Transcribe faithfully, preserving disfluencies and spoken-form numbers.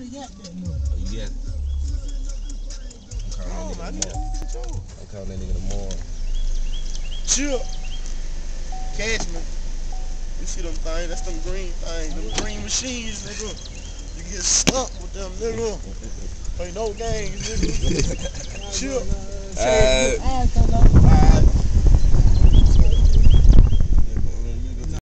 already got that nigga. Oh, you got it. I'm calling that nigga tomorrow. I'm calling that nigga tomorrow. Chill. Catch me. You see them things? That's them green things. Them green machines, nigga. You get stuck with them, nigga. Play no games, nigga. Chill. Uh,